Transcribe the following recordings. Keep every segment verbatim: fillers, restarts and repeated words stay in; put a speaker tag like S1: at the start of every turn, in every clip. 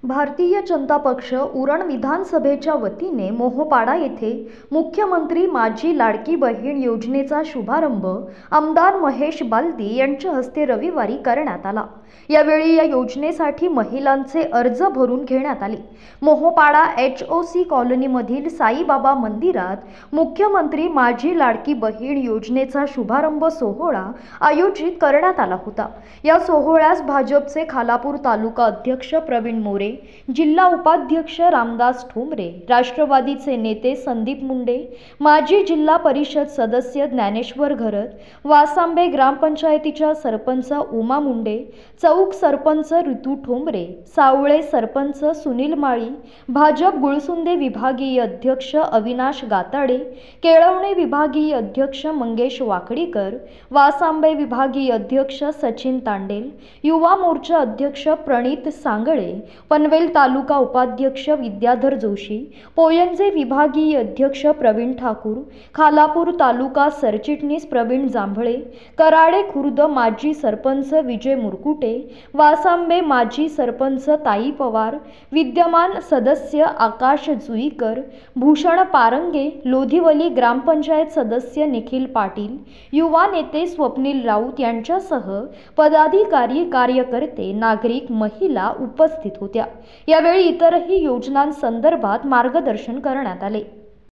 S1: भारतीय जनता पक्ष उरण विधानसभेच्या वतीने मोहोपाडा येथे मुख्यमंत्री माझी लाडकी बहीण योजनेचा शुभारंभ आमदार महेश बालदी यांच्या हस्ते रविवारी करण्यात आला। यावेळी या योजनेसाठी महिलांचे अर्ज भरून घेण्यात आले। मोहोपाडा एच ओ सी कॉलनीमधील साईबाबा मंदिरात मुख्यमंत्री माझी लाडकी बहीण योजनेचा शुभारंभ सोहळा आयोजित करण्यात आला होता। या सोहळ्यास भाजपचे खालापूर तालुका अध्यक्ष प्रवीण मोरे, जिल्हा उपाध्यक्ष रामदास ठोंबरे, राष्ट्रवादीचे नेते संदीप मुंडे, माजी जिल्हा परिषद सदस्य ज्ञानेश्वर घरत, वासांबे ग्रामपंचायतीच्या सरपंच उमा मुंडे, चौक सरपंच ऋतू ठोंबरे, सावळे सरपंच सुनील माळी, भाजप गुळसुंदे विभागीय अध्यक्ष अविनाश गाताडे, केळवणे विभागीय अध्यक्ष मंगेश वाकडीकर, वासांबे विभागीय अध्यक्ष सचिन तांडेल, युवा मोर्चा अध्यक्ष प्रणित सांगळे, पनवेल तालुका उपाध्यक्ष विद्याधर जोशी, पोयंजे विभागीय अध्यक्ष प्रवीण ठाकूर, खालापूर तालुका सरचिटणीस प्रवीण जांभळे, कराडे खुर्द माजी सरपंच विजय मुरकुटे, वासांबे माजी सरपंच ताई पवार, विद्यमान सदस्य आकाश जुईकर, भूषण पारंगे, लोधिवली ग्रामपंचायत सदस्य निखिल पाटील, युवा नेते स्वप्नील राऊत यांच्यासह पदाधिकारी, कार्यकर्ते, नागरिक, महिला उपस्थित होत्या। यावेळी इतरही योजनांसंदर्भात मार्गदर्शन करण्यात आले।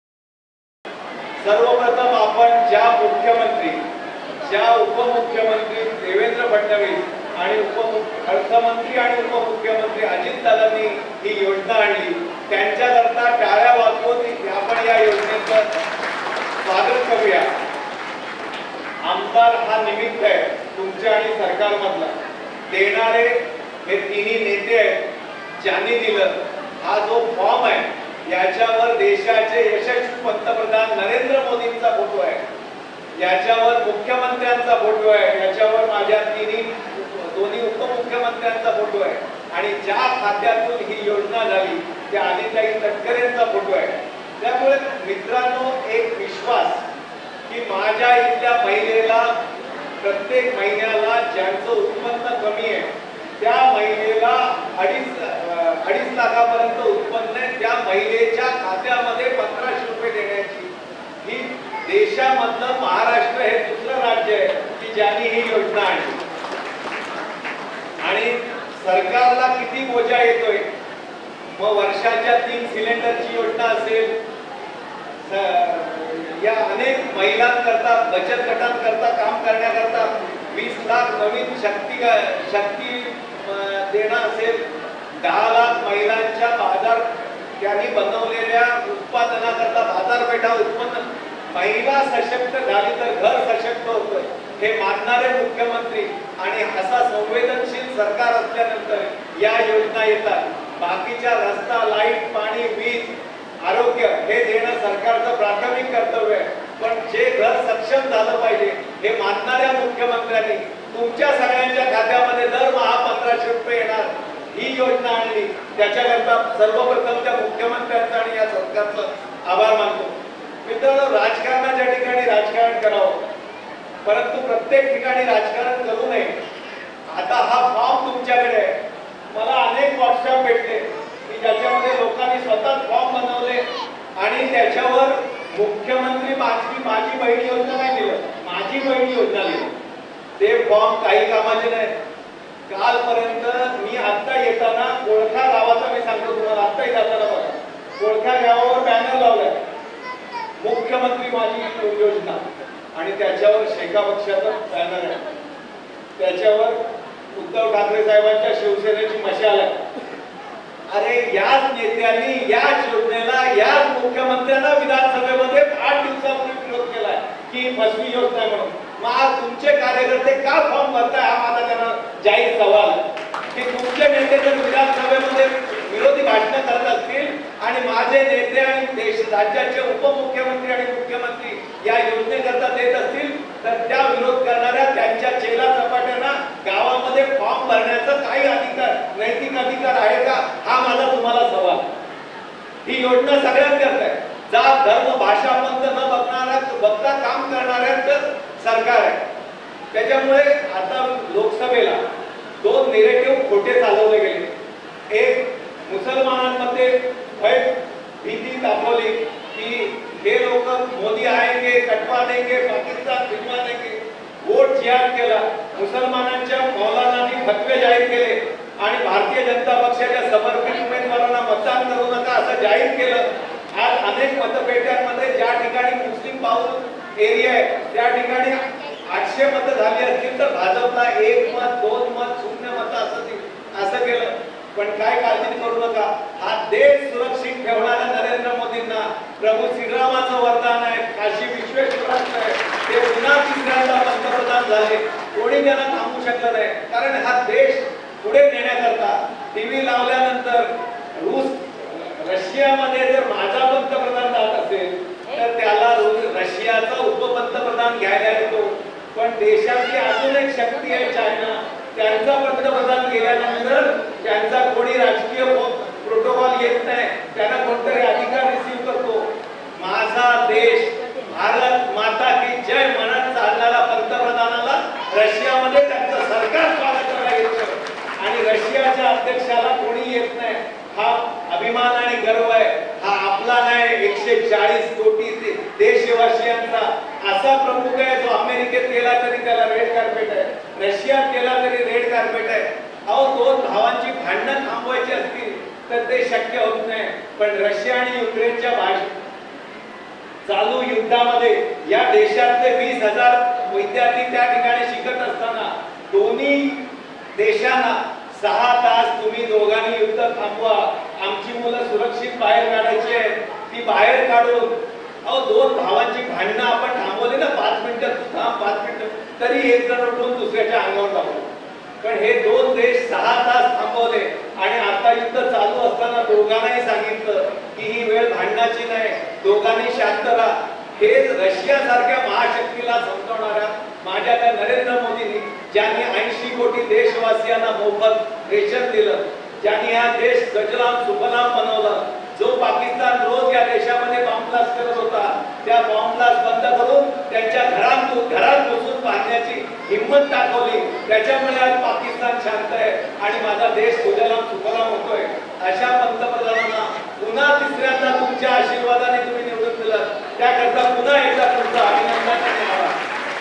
S2: सर्वप्रथम आपण ज्या मुख्यमंत्री, ज्या उपमुख्यमंत्री देवेंद्र फडणवीस आणि अर्थमंत्री आणि उपमुख्यमंत्री अजितदादांनी ही योजना आणली, त्यांच्याकरता टाळ्या वाजवून आपण या योजनेचं स्वागत करूया। आमदार हा निमित्त आहे तुमच्या आणि सरकारमधला, देणारे हे तिन्ही नेते आहेत। ज्यांनी दिलं हा जो फॉर्म आहे याच्यावर देशाचे यशस्वी पंतप्रधान नरेंद्र मोदींचा फोटो आहे, याच्यावर मुख्यमंत्र्यांचा फोटो आहे, याच्यावर माझ्या तिन्ही दोन्ही उपमुख्यमंत्र्यांचा फोटो आहे आणि ज्या खात्यातून ही योजना झाली त्या आदिताई तटकरेंचा फोटो आहे। त्यामुळे मित्रांनो, एक विश्वास की माझ्या इथल्या महिलेला प्रत्येक महिन्याला ज्यांचं उत्पन्न कमी आहे त्या महिलेला अडीच अडीच लाखापर्यंत उत्पन्न आहे, त्या महिलेच्या खात्यामध्ये पंधराशे रुपये देण्याची ही देशामधलं महाराष्ट्र हे दुसरं राज्य आहे की ज्यांनी ही योजना आणली। आणि सरकारला किती बोजा येतोय, मग वर्षाच्या तीन सिलेंडरची योजना असेल, या अनेक महिलांकरता बचत गटांकरता काम करण्याकरता वीस लाख नवीन शक्ती शक्ती देणं असेल, दहा लाख महिलांच्या बाजार त्यांनी बनवलेल्या उत्पादनाकरता बाजारपेठा उत्पन्न, महिला सशक्त झाली तर घर सशक्त होतं हे मानणारे मुख्यमंत्री आणि असा संवेदनशील सरकार असल्यानंतर या योजना येतात। बाकीच्या रस्ता, लाईट, पाणी, वीज, आरोग्य हे देणं सरकारचं प्राथमिक कर्तव्य आहे, पण जे घर सक्षम झालं पाहिजे हे मानणाऱ्या मुख्यमंत्र्यांनी तुमच्या सगळ्यांच्या खात्यामध्ये दरमहा पंधराशे रुपये येणार ही योजना आणली। त्याच्याकरता सर्वप्रथम त्या मुख्यमंत्र्यांचा आणि या सरकारचं आभार मानतो। मित्रांनो, राजकारणाच्या ठिकाणी राजकारण करावं, परंतु प्रत्येक ठिकाणी राजकारण करू नये। आता हा फॉर्म तुमच्याकडे आहे, मला अनेक व्हॉट्सअप भेटले की ज्याच्यामध्ये लोकांनी स्वतः फॉर्म बनवले आणि त्याच्यावर मुख्यमंत्री माझी माझी बहीण योजना नाही लिहिलं, माझी बहीण योजना लिहिली। ते फॉर्म काही कामाचे नाही। कालपर्यंत मी आता येताना कोळखा गावाचा मी सांगतो तुम्हाला, आत्ताही जाताना बघा कोळखा गावावर बॅनर लावलाय मुख्यमंत्री माझी योजना आणि त्याच्यावर शेका पक्षाचा बॅनर आहे, त्याच्यावर उद्धव ठाकरे साहेबांच्या शिवसेनेची मशाल आहे। अरे याच नेत्यांनी याच योजनेला याच मुख्यमंत्र्यांना विधानसभेमध्ये आठ दिवसापूर्वी विरोध केलाय की फसवी योजना आहे म्हणून। मग तुमचे कार्यकर्ते का फॉर्म भरताय हा माझा त्यांना जाहीर सवाल की तुमचे नेते जर विधानसभेमध्ये विरोधी भाषणं करत असतील आणि माझे नेते आणि देश राज्याचे उपमुख्यमंत्री आणि मुख्यमंत्री या योजनेकरता देत असतील तर त्या विरोध करणाऱ्या त्यांच्या चेला चपाट्यांना गावामध्ये फॉर्म भरण्याचा काही अधिकार, नैतिक अधिकार आहे का हा माझा तुम्हाला सवाल। ही योजना सगळ्यांकरता आहे, जात धर्म भाषा पंथ न बघणारा बघता काम करणाऱ्यांचं सरकार आहे। त्याच्यामुळे आता लोकसभेला दोन निगेटिव्ह खोटे चालवले गेले। एक मुसलमानांमध्ये भय भीती दाखवली की हे लोक मोदी आएंगे, कटवा देंगे, पाकिस्तान भिजवा देंगे, वोट जिहाद केला. मुसलमानांच्या मौलानांनी फतवे जाहीर केले आणि भारतीय जनता पक्षाच्या समर्पित उमेदवारांना मतदान करू नका असं जाहीर केलं. आज अनेक मतपेट्यांमध्ये ज्या ठिकाणी मुस्लिम बाहुल एरिया आहे त्या ठिकाणी आठशे मतं झाली असतील तर भाजपला एक मत, दोन मत, शून्य मत असं असं केलं. पण काय काळजी करू नका, हा देश सुरक्षित ठेवणाऱ्या नरेंद्र मोदींना प्रभू श्रीरामाचं वरदान आहे, काशी विश्वेश्वराचं आहे. ते पुन्हा तिसऱ्यांदा पंतप्रधान झाले, कोणी त्यांना थांबवू शकलं नाही. कारण हा देश पुढे नेण्याकरता टीव्ही लावल्यानंतर रूस रशियामध्ये जर माझा पंतप्रधान जात असेल तर त्याला रशियाचा उपपंतप्रधान घ्यायला येतो. पण देशाची अजून एक शक्ती आहे चायना, त्यांचा पंतप्रधान गेल्यानंतर त्यांचा कोणी राजकीय प्रोटोकॉल येत नाही, त्यांना कोणतरी अधिकार रिसीव्ह करतो. माझा देश भारत माता की जय म्हणत चालणारा पंतप्रधानाला रशियामध्ये त्यांचं सरकार स्वागत करायला येतं आणि रशियाच्या अध्यक्षाला कोणी येत नाही. हा अभिमान आणि गर्व आहे. हा आपला नाही, एकशे चाळीस कोटी देशवासियांचा असा प्रमुख आहे जो अमेरिकेत गेला तरी त्याला रेड कार्पेट आहे, रशियात गेला तरी रेड कार्पेट आहे. अहो, दोन भावांची भांडणं थांबवायची असतील तर ते शक्य होत नाही. पण रशिया आणि युक्रेनच्या चालू युद्धामध्ये या देशातले वीस हजार विद्यार्थी त्या ठिकाणी शिकत असताना दोन्ही देशांना सहा तास तुम्ही दोघांनी युद्ध थांबवा, आमची मुलं सुरक्षित बाहेर काढायची आहेत, ती बाहेर काढून. अहो, दोन भावांची भांडणं आपण थांबवली ना, पाच मिनिटं तू थांब, पाच मिनिटं तरी एक जण उठून दुसऱ्याच्या अंगावर टाकतो. पण हे दोन देश सहा तास थांबवले आणि आता युद्ध चालू असताना दोघांनाही सांगितलं की ही वेळ भांडणाची नाही, दोघांनी शांत राहा. हे रशिया सारख्या महाशक्तीला समजवणाऱ्या माझ्या त्या नरेंद्र मोदींनी, ज्यांनी ऐंशी कोटी देशवासियांना मोफत रेशन दिलं, ज्यांनी हा देश सजलाम सुफलाम बनवला, जो पाकिस्तान रोज या देशामध्ये बॉम्ब ब्लास्ट करत होता त्या बॉम्ब ब्लास्ट बंद करून त्यांच्या घरात घरात घुसून बांधण्याची हिंमत दाखवली, त्याच्यामुळे आज पाकिस्तान शांत आहे आणि माझा देश सजलाम सुफलाम होतोय. अशा पंतप्रधानांना पुन्हा तिसऱ्यांदा तुमच्या आशीर्वादाने तुम्ही निवडून दिलं, त्याकरता पुन्हा एकदा तुमचा अभिनंदन करतो.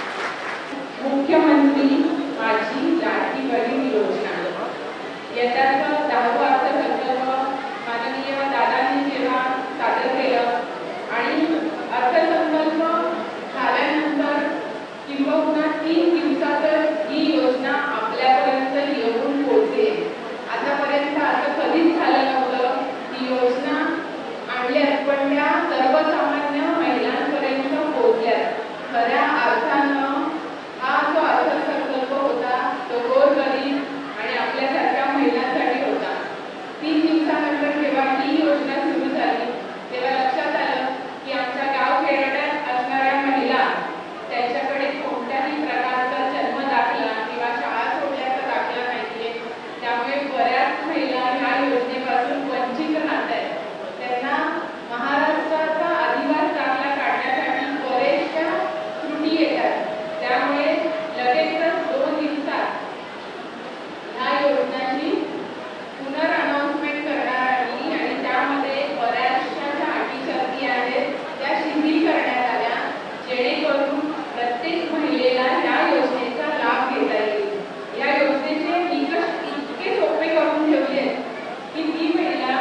S3: मुख्यमंत्री माझी लाडकी बहीण योजना यंदाचा दहावा अर्थसंकल्प माननीय दादांनी जेव्हा सादर केलं आणि अर्थसंकल्प झाल्यानंतर किंबहुना तीन दिवसातच ही योजना आपल्यापर्यंत येऊन पोहोचेल. आतापर्यंत असं कधीच झालं नव्हतं. ही योजना आणल्यात पण त्या सर्वसामान्य महिलांपर्यंत पोहोचल्यात. खऱ्या अर्थानं हा जो अर्थसंकल्प होता तो गोरगरीब आणि आपल्यासारख्या महिलांसाठी होता. तीन दिवसानंतर जेव्हा ही योजना सुरू झाली तेव्हा लक्षात आलं की आमच्या गाव खेड्यात असणाऱ्या महिला त्यांच्याकडे कोणत्याही प्रकारचा जन्म दाखला किंवा शाळा सोडल्याचा दाखला नाहीये. त्यामुळे बऱ्याच महिला ह्या योजनेपासून वंचित राहत आहेत. त्यांना महाराष्ट्राचा अधिवास दाखला काढण्यासाठी बरेचशा त्रुटी येतात. त्यामुळे लगेचच दोन दिवसात ह्या योजनेची पुनर अनाउन्समेंट करण्यात आली आणि त्यामध्ये बऱ्याचशा ज्या अटी शर्ती आहेत त्या शिथिल करण्यात आल्या, जेणेकरून प्रत्येक महिलेला ह्या योजनेचा लाभ घेता येईल. या योजनेचे निकष इतके सोपे करून ठेवले की ती महिला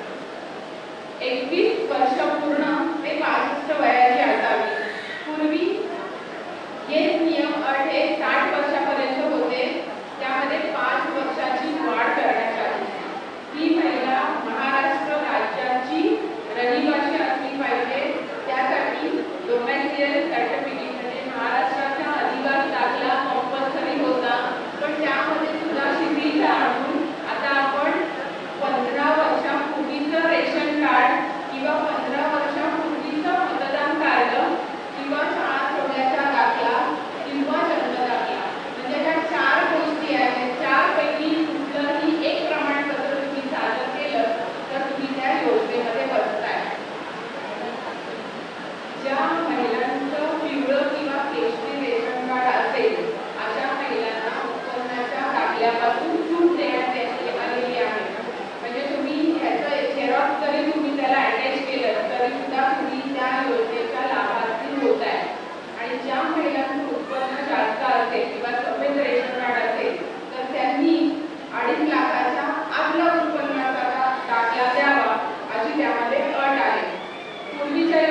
S3: एकवीस वर्ष पूर्ण ते पासष्ट वयाची असावी. पूर्वी हे नियम अट हे साठ वर्षापर्यंत होते, त्यामध्ये पाच वर्षाची वाढ करण्यात आली. ही महिला महाराष्ट्र राज्याची रहिवासी असली पाहिजे. त्यासाठी डोमेस्टियल सर्टिफिकेट म्हणजे महाराष्ट्राचा अधिवास दाखला कंपल्सरी होता, पण त्यामध्ये सुद्धा शिथिलता आणून आता आपण पंधरा वर्षापूर्वीचं रेशन कार्ड किंवा पंधरा वर्षापूर्वीचं मतदान कार्ड किंवा शाळा सोडल्याचा दाखला किंवा जन्म दाखला म्हणजे ह्या चार गोष्टी आहेत. चार पैकी कुठलंही एक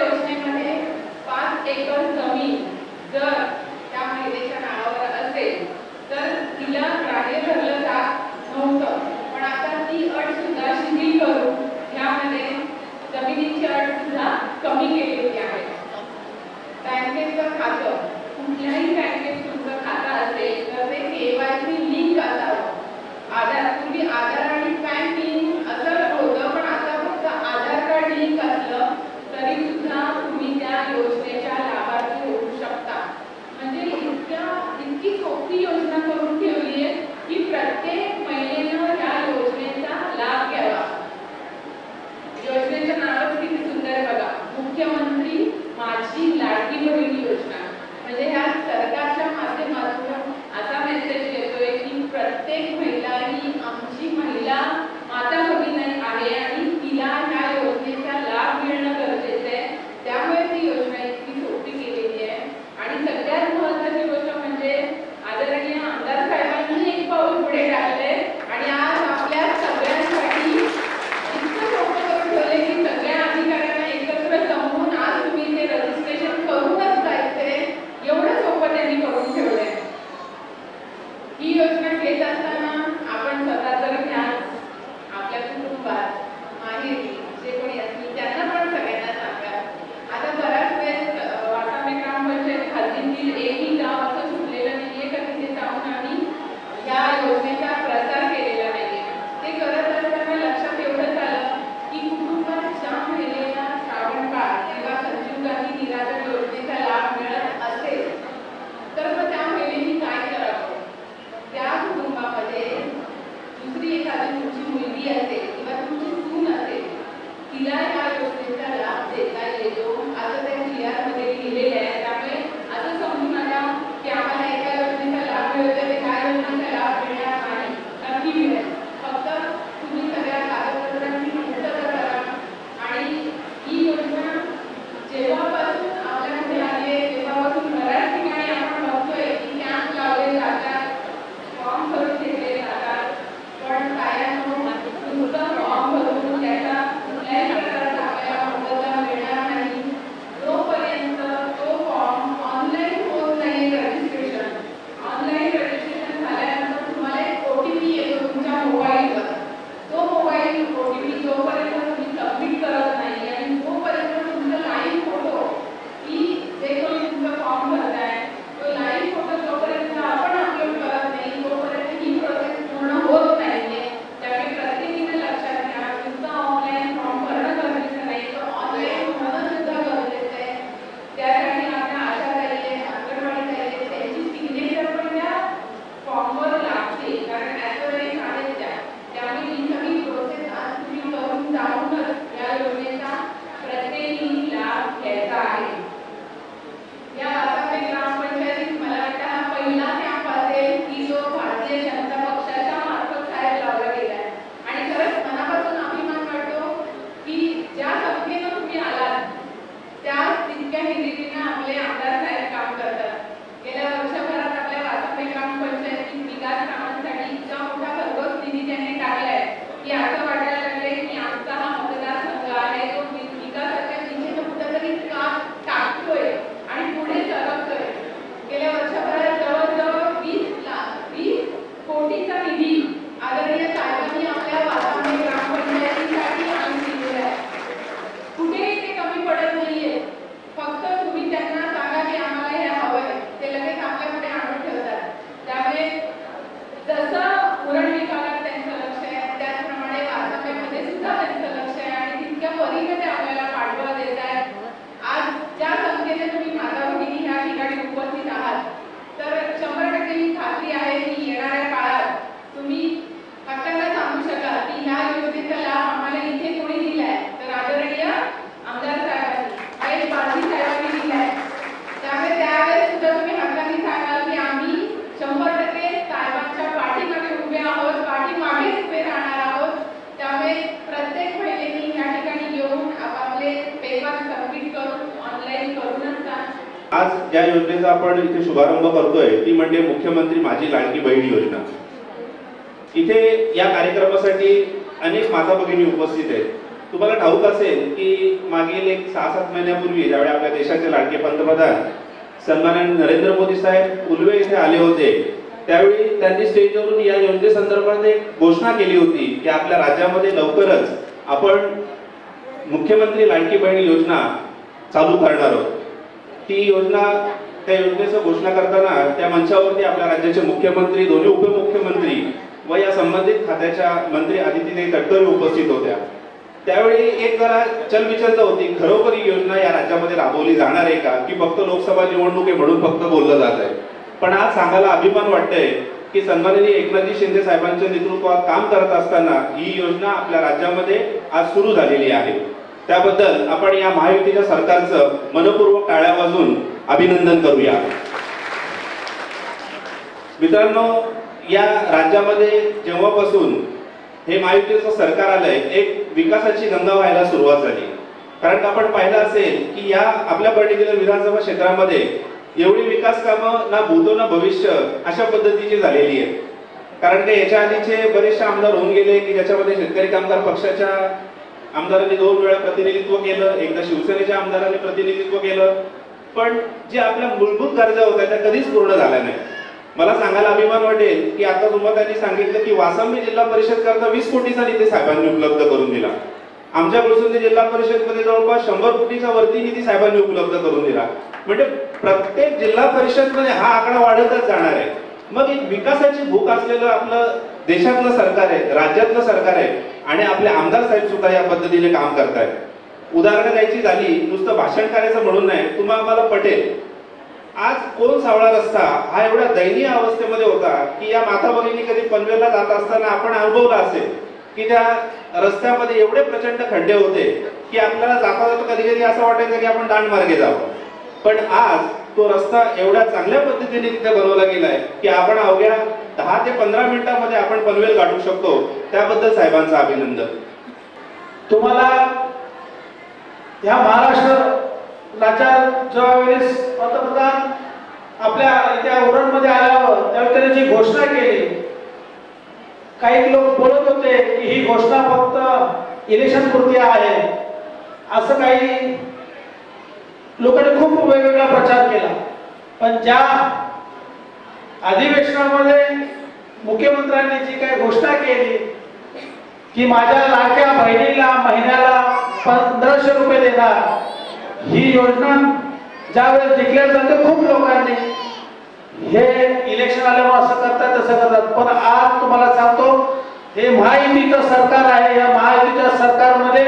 S3: योजनेमध्ये पाच एकर जमीन जर त्या महिलेच्या नावावर असेल तर तिला ग्राह्य धरलं जात नव्हतं, पण आता ती अट सुद्धा शिथिल करून यामध्ये जमिनीची अट सुद्धा कमी केलेली आहे. बँकेचं खातं, कुठल्याही बँकेत तुमचं खातं असेल तर ते केवायसी लिंक असावं. आधार, पूर्वी आधार आणि पॅन लिंक असं होतं, पण आता फक्त आधार कार्ड लिंक असलं तरी सुद्धा तुम्ही त्या योजनेच्या लाभार्थी होऊ शकता. म्हणजे इतक्या इतकी सोपी योजना करून ठेवली आहे की प्रत्येक महिलेनं या योजनेचा लाभ घ्यावा. योजनेचं नावच किती सुंदर बघा, मुख्यमंत्री माझी लाडकी बहीण योजना. म्हणजे ह्या सरकारच्या माध्यमातून असा मेसेज येतोय की प्रत्येक महिला ही आमची महिला माता भगिनी आहे आणि तिला ह्या योजनेचा लाभ मिळणं गरजेचं आहे. त्यामुळे ती योजना इतकी सोपी केलेली आहे. आणि सगळ्यात महत्त्वाची गोष्ट म्हणजे आदरणीय आमदार साहेबांनी एक पाऊल पुढे टाकलंय आणि आज आपल्या सगळ्यांसाठी इतकं सोपं करून ठेवलंय की सगळ्या अधिकाऱ्यांना एकत्र जमवून आज तुम्ही ते रजिस्ट्रेशन करूनच जायचंय, एवढं सोपं त्यांनी करून ठेवलंय. ही योजना घेत असताना आपण स्वतः जर घ्या, आपल्या कुटुंबात माहेरी जे कोणी असतील त्यांना पण सगळ्यांना सांगा. आता बराच वेळेस वाटामे ग्रामपंचायत हद्दीतील एकही गाव असं सुटलेलं नाहीये का तिथे जाऊन आम्ही या योजनेचा प्रसार केलेला नाहीये. ते करत असताना लक्षात एवढंच आलं की कुटुंबात ज्या महिलेला श्रावणबाळ किंवा संजीव गांधी निराधार योजनेचा लाभ मिळत असेल तर मग त्या महिलेने काय करावं. त्या कुटुंबामध्ये दुसरी एखादी तुमची मुलगी असेल किंवा तुमची सून असेल, तिला या योजनेचा लाभ देता येतो असं त्या जी आर मध्ये लिहिलेलं आहे. त्यामुळे असं समजू नका की आम्हाला एका योजनेचा लाभ मिळतोय ते त्या योजनेचा लाभ मिळणार नाही, नक्की मिळेल. फक्त तुम्ही सगळ्या कागदपत्रांची पूर्तता करा. आणि ही योजना जेव्हापासून आपल्याकडे आली आहे तेव्हापासून बऱ्याच ठिकाणी आपण बघतोय की कॅम्प लावले जातात, फॉर्म भरून घेतले जातात, पण कायम नुसतं फॉर्म भरून त्याचा कुठल्याही प्रकारचा आपल्याला मोबदला मिळणार नाही जोपर्यंत तो फॉर्म ऑनलाईन होत नाही. रजिस्ट्रेशन ऑनलाईन रजिस्ट्रेशन झाल्यानंतर तुम्हाला एक ओ टी पी येतो तुमच्या मोबाईलवर. तो मोबाईल ओ टी पी जोपर्यंत तुम्ही सबमिट करत नाही आणि जोपर्यंत तुमचा लाईव्ह फोटो की जे कोणी तुमचा फॉर्म भरताय तो लाईव्ह फोटो जोपर्यंत आपण अपलोड करत नाही तोपर्यंत ही प्रोसेस पूर्ण होत नाहीये. त्यामुळे प्रत्येकीने लक्षात घ्या, नुसतं ऑनलाईन फॉर्म भरणं गरजेचं नाही, तर ऑनलाईन होणं सुद्धा गरजेचं आहे. त्यासाठी आपल्या आशाताई आहे, अंगणवाडी ताई आहे, त्यांची सिग्नेचर पण त्या फॉर्मवर लागते, कारण ॲथॉरिटीज आहेत त्या. त्यामुळे ही सगळी प्रोसेस आज तुम्ही करून जाऊनच या योजनेचा प्रत्येकीने लाभ घ्यायचा आहे. या वाटामे ग्रामपंचायतीत मला वाटतं हा पहिला कॅम्प असेल की जो भारतीय जनता पक्षाच्या मार्फत साहेब लावला गेला आहे. आणि खरंच मनापासून अभिमान वाटतो की ज्या संख्येनं तुम्ही आलात त्या तितक्या हिरिरीनं आपले आमदार साहेब काम करतात. गेल्या वर्षभरात आपल्या वाटामे ग्रामपंचायतीत विकास कामांसाठी इतका मोठा खरगोश निधी त्यांनी टाकलाय की असं वाटायला लागलंय की आमचा हा मतदारसंघ आहे तो विकासाच्या दिशेनं कुठेतरी काम टाकतोय आणि पुढे सरकतोय. गेल्या वर्षभरात जवळजवळ वीस लाख वीस कोटीचा निधी आदरणीय साहेबांनी आपल्या वाटामे ग्रामपंचायतीसाठी आणून दिलेला आहे. कुठेही ते कमी पडत नाहीये. फक्त तुम्ही त्यांना सांगा की आम्हाला हे हवंय, ते लगेच आपल्याकडे आणून ठेवतात. त्यामुळे जसं उरण विभागात त्यांचं लक्ष आहे त्याचप्रमाणे वाटामेमध्ये सुद्धा त्यांचं लक्ष आहे आणि तितक्या परीने ते आपल्याला पाठबळ देत आहेत. आज ज्या संख्येने तुम्ही माता भगिनी ह्या ठिकाणी उपस्थित आहात तर शंभर टक्के ही खात्री आहे की येणाऱ्या काळात तुम्ही हक्कानं सांगू शकाल की ह्या योजनेचा लाभ आम्हाला इथे कोणी दिलाय तर आदरणीय आमदार साहेबांनी आणि पाटील साहेबांनी दिलाय. त्यामुळे त्यावेळेस सुद्धा तुम्ही हक्काने सांगाल की आम्ही शंभर टक्के साहेबांच्या पाठीमागे उभे आहोत, पाठीमागेच उभे राहणार आहोत. त्यामुळे प्रत्येक महिलेने या ठिकाणी येऊन आपापले पेपर सबमिट करून ऑनलाईन करूनच जा.
S4: आज ज्या योजनेचा आपण इथे शुभारंभ करतोय ती म्हणजे मुख्यमंत्री माझी लाडकी बहीण योजना. इथे या कार्यक्रमासाठी अनेक माता भगिनी उपस्थित आहेत. तुम्हाला ठाऊक असेल की मागील एक सहा सात महिन्यापूर्वी ज्यावेळी आपल्या देशाचे लाडके पंतप्रधान सन्माननीय नरेंद्र मोदी साहेब उल्वे येथे आले होते, त्यावेळी त्यांनी स्टेजवरून या योजनेसंदर्भात एक घोषणा केली होती की आपल्या राज्यामध्ये लवकरच आपण मुख्यमंत्री लाडकी बहीण योजना चालू करणार आहोत. ती योजना त्या योजनेचं घोषणा करताना त्या मंचावरती आपल्या राज्याचे मुख्यमंत्री, दोन्ही उपमुख्यमंत्री व या संबंधित खात्याच्या मंत्री आदितीताई तटकरे उपस्थित होत्या. त्यावेळी एक जरा चलबिचलता होती, खरोखर ही योजना या राज्यामध्ये राबवली जाणार आहे का, की फक्त लोकसभा निवडणूक आहे म्हणून फक्त बोललं जात आहे. पण आज सांगायला अभिमान वाटतंय की सन्माननीय एकनाथजी शिंदे साहेबांच्या नेतृत्वात काम करत असताना ही योजना आपल्या राज्यामध्ये आज सुरू झालेली आहे. त्याबद्दल आपण या महायुतीच्या सरकारचं मनपूर्वक टाळ्या वाजवून अभिनंदन करूया. मित्रांनो, या राज्यामध्ये जेव्हापासून हे महायुतीचं सरकार आलंय एक विकासाची गंगा व्हायला सुरुवात झाली. कारण आपण पाहिलं असेल की या आपल्या पर्टिक्युलर विधानसभा क्षेत्रामध्ये एवढी विकास कामं ना भूतो ना भविष्य अशा पद्धतीची झालेली आहे. कारण ते याच्या आधीचे बरेचसे आमदार होऊन गेले की ज्याच्यामध्ये शेतकरी कामगार पक्षाच्या आमदारांनी दोन वेळा प्रतिनिधित्व केलं, एकदा शिवसेनेच्या आमदारांनी प्रतिनिधित्व केलं, पण जे आपल्या मूलभूत गरजा होत्या त्या कधीच पूर्ण झाल्या नाही. मला सांगायला अभिमान वाटेल की आता तुम्हाला त्यांनी सांगितलं की वासंबी जिल्हा परिषद करता वीस कोटीचा निधी साहेबांनी उपलब्ध करून दिला. आमच्या गुलसुंदी जिल्हा परिषदमध्ये जवळपास शंभर कोटीच्या वरती निधी साहेबांनी उपलब्ध करून दिला. म्हणजे प्रत्येक जिल्हा परिषदमध्ये हा आकडा वाढतच जाणार आहे. मग एक विकासाची भूक असलेलं आपलं देशातलं सरकार आहे, राज्यातलं सरकार आहे आणि आपले आमदार साहेब सुद्धा या पद्धतीने काम करतायत. उदाहरणं द्यायची झाली, नुसतं भाषण करायचं म्हणून नाही, तुम्हाला मला पटेल आज कोण सावळा रस्ता हा एवढ्या दयनीय अवस्थेमध्ये होता की या माता भगिनी कधी पनवेलला जात असताना आपण अनुभवलं असेल की त्या रस्त्यामध्ये एवढे प्रचंड खड्डे होते की आपल्याला जाता जाता कधी कधी असं वाटायचं की आपण दांडमार्गे जावं. पण आज तो रस्ता एवढ्या चांगल्या पद्धतीने तिथे बनवला गेलाय की आपण अवघ्या दहा ते पंधरा मिनिटांमध्ये आपण पनवेल गाठू शकतो. त्याबद्दल साहेबांचं अभिनंदन.
S5: तुम्हाला या महाराष्ट्र राज्यात ज्यावेळेस पंतप्रधान आपल्या त्या उरणमध्ये आल्यावर त्यावेळी त्यांनी जी घोषणा केली, काही लोक बोलत होते की ही घोषणा फक्त इलेक्शन पुरती आहे, असं काही लोकांनी खूप वेगवेगळा प्रचार केला. पण ज्या अधिवेशनामध्ये मुख्यमंत्र्यांनी जी काही घोषणा केली की माझ्या लाडक्या बहिणीला महिन्याला पंधराशे रुपये देणार, ही योजना ज्यावेळेस डिक्लेअर झाली खूप लोकांनी हे इलेक्शन आल्यामुळे असं करतात तसं करतात. पण आज तुम्हाला सांगतो हे महायुतीचं सरकार आहे. या महायुतीच्या सरकारमध्ये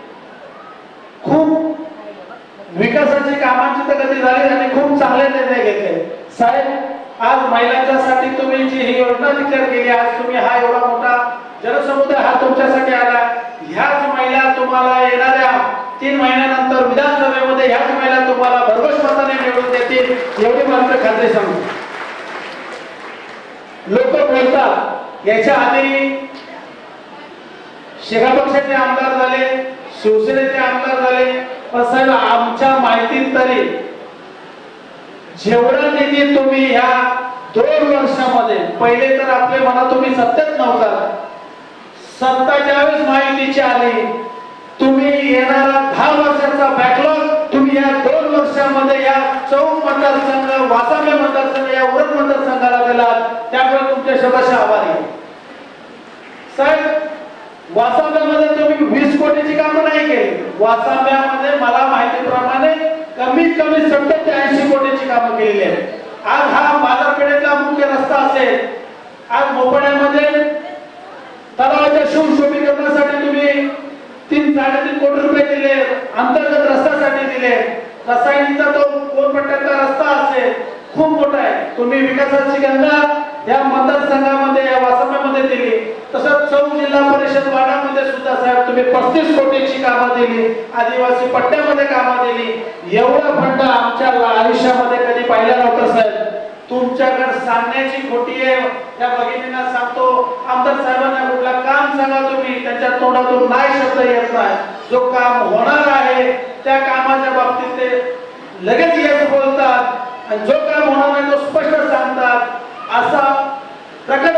S5: खूप विकासाची कामांची तर गती झाली आणि खूप चांगले निर्णय घेतले. साहेब आज महिलांच्यासाठी तुम्ही जी ही योजना डिक्लेअर केली, आज तुम्ही हा एवढा मोठा जनसमुदाय हा तुमच्यासाठी आला. ह्याच महिला तुम्हाला येणाऱ्या तीन महिन्यानंतर विधानसभेमध्ये ह्याच महिला तुम्हाला भरघोस मताने निवडून देतील एवढी मात्र खात्री सांगतो. लोक बोलतात याच्या आधी शेका पक्षाचे आमदार झाले, शिवसेनेचे आमदार झाले, पण साहेब आमच्या माहितीत तरी जेवढा निधी तुम्ही ह्या दोन वर्षामध्ये, पहिले तर आपले म्हणा तुम्ही सत्तेत नव्हता, सत्ता ज्यावेळेस माहितीची आली, तुम्ही येणारा दहा वर्षाचा बॅकलॉग तुम्ही या दोन वर्षामध्ये या चौक मतदारसंघ, वासांबे मतदारसंघ, या उरण मतदारसंघाला दिला. त्यामुळे तुमच्या शब्दाचे आभारी आहे. साहेब वासांब्यामध्ये तुम्ही वीस कोटीची कामं नाही केली. वासांब्यामध्ये मला माहितीप्रमाणे कमीत कमी सत्तर ते ऐंशी कोटीची कामं केलेली आहेत. आज हा बाजारपेठेतला मुख्य रस्ता असेल, आज मोपड्यामध्ये तलावाच्या सुशोभीकरणासाठी तुम्ही तीन साडेतीन कोटी रुपये दिले, अंतर्गत रस्त्यासाठी दिले. रसायनीचा तो कोरपट्ट्याचा रस्ता असेल खूप मोठा आहे. तुम्ही विकासाची गंगा या मतदारसंघामध्ये या वासंब्यामध्ये दिली. तसंच चौक जिल्हा परिषद वार्डामध्ये सुद्धा साहेब तुम्ही पस्तीस कोटीची कामं दिली, आदिवासी पट्ट्यामध्ये कामं दिली. एवढं फंड आमच्या आयुष्यामध्ये कधी पाहिलं नव्हतं साहेब. तुमच्याकडे सांगण्याची खोटी आहे. त्या भगिनींना सांगतो, आमदार साहेबांना कुठला काम सांगा तुम्ही, त्यांच्या तोंडातून नाही शब्द येत नाही. जो काम होणार आहे त्या कामाच्या बाबतीत ते लगेच येत बोलतात आणि जो काम होणार नाही तो स्पष्ट सांगतात. असा प्रकट